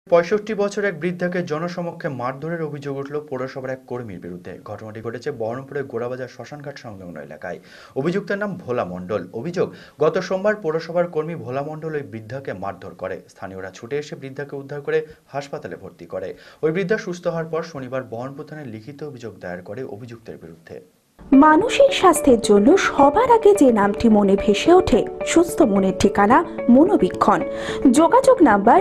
৬৫ বছর এক বৃদ্ধাকে জনসমক্ষে মারধরের অভিযোগ উঠল পৌরসভার এক কর্মীর বিরুদ্ধে। ঘটনাটি ঘটেছে বহরমপুরের গোড়াবাজার শ্মশানঘাট সংলগ্ন এলাকায়। অভিযুক্তের নাম ভোলা মণ্ডল। অভিযোগ, গত সোমবার পৌরসভার কর্মী ভোলা মণ্ডল ওই বৃদ্ধাকে মারধর করে। স্থানীয়রা ছুটে এসে বৃদ্ধাকে উদ্ধার করে হাসপাতালে ভর্তি করে। ওই বৃদ্ধা সুস্থ হওয়ার পর শনিবার বহরমপুর থানায় লিখিত অভিযোগ দায়ের করে অভিযুক্তের বিরুদ্ধে। মানসিক স্বাস্থ্যের জন্য সবার আগে যে নামটি মনে ভেসে ওঠে, সুস্থ মনের ঠিকানা মনোবীক্ষণ। যোগাযোগ নাম্বার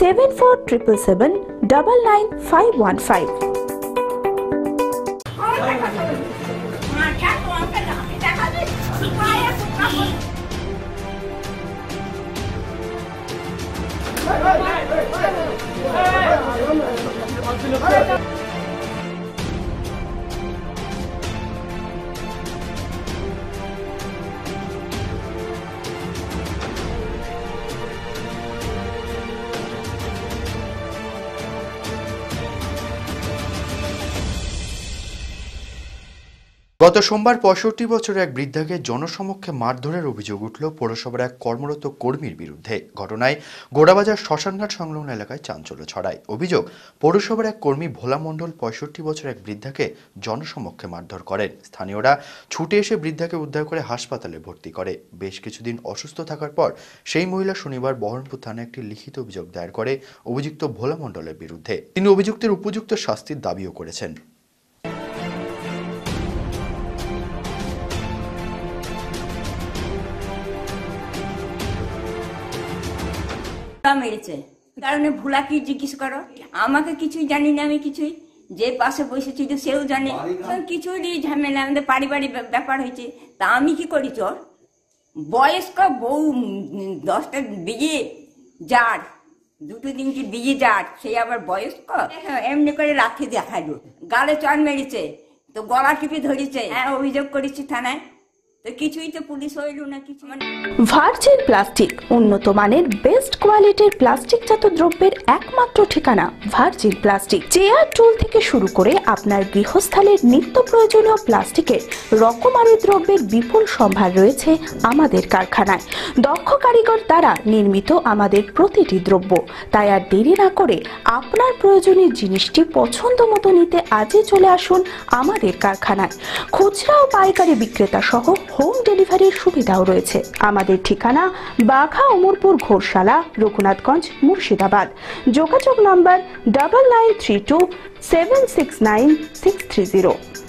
7477799515। গত সোমবার ৬৫ বছরের এক বৃদ্ধাকে জনসমক্ষে মারধরের অভিযোগ উঠল পৌরসভার এক কর্মরত কর্মীর বিরুদ্ধে। ঘটনায় গোড়াবাজার শ্মশানঘাট সংলগ্ন এলাকায় চাঞ্চল্য ছড়ায়। অভিযোগ, পৌরসভার এক কর্মী ভোলা মণ্ডল ৬৫ বছরের এক বৃদ্ধাকে জনসমক্ষে মারধর করেন। স্থানীয়রা ছুটে এসে বৃদ্ধাকে উদ্ধার করে হাসপাতালে ভর্তি করে। বেশ কিছুদিন অসুস্থ থাকার পর সেই মহিলা শনিবার বহরমপুর থানায় একটি লিখিত অভিযোগ দায়ের করে অভিযুক্ত ভোলা মণ্ডলের বিরুদ্ধে। তিনি অভিযুক্তের উপযুক্ত শাস্তির দাবিও করেছেন। মেরেছে কারণে ভোলা কি জিজ্ঞেস করো, আমাকে কিছুই জানি না, আমি কিছুই, যে পাশে বসেছিল সেও জানে, কিছুই ঝামেলা, আমাদের পারিবারিক ব্যাপার হয়েছে। তা আমি কি করি, চোর বয়স্ক বউ 10টা বিয়ে যার, 2-3টি বিয়ে যার, সেই আবার বয়স্ক, এমনি করে রাখে দেখালো, গালে চর মেরেছে, তো গলা টিপে ধরেছে। হ্যাঁ, অভিযোগ করেছি থানায়, তো কিছুই তো পুলিশ হইল না কিছু। ভার্জিন প্লাস্টিক, উন্নত মানের বেস্ট কোয়ালিটির প্লাস্টিকজাত দ্রব্যের একমাত্র ঠিকানা ভার্জিন প্লাস্টিক। চেয়ার টুল থেকে শুরু করে আপনার গৃহস্থালির নিত্য প্রয়োজনীয় প্লাস্টিকের রকমারি দ্রব্যের বিপুল সম্ভার রয়েছে আমাদের কারখানায়। দক্ষ কারিগর দ্বারা নির্মিত আমাদের প্রতিটি দ্রব্য। তাই আর দেরি না করে আপনার প্রয়োজনীয় জিনিসটি পছন্দ মতো নিতে আজই চলে আসুন আমাদের কারখানায়। খুচরা ও পাইকারি বিক্রেতা সহ হোম ডেলিভারির সুবিধাও রয়েছে। আমাদের ঠিকানা বাঘা অমরপুর ঘোরশালা, রঘুনাথগঞ্জ, মুর্শিদাবাদ। যোগাযোগ নাম্বার 9932769630।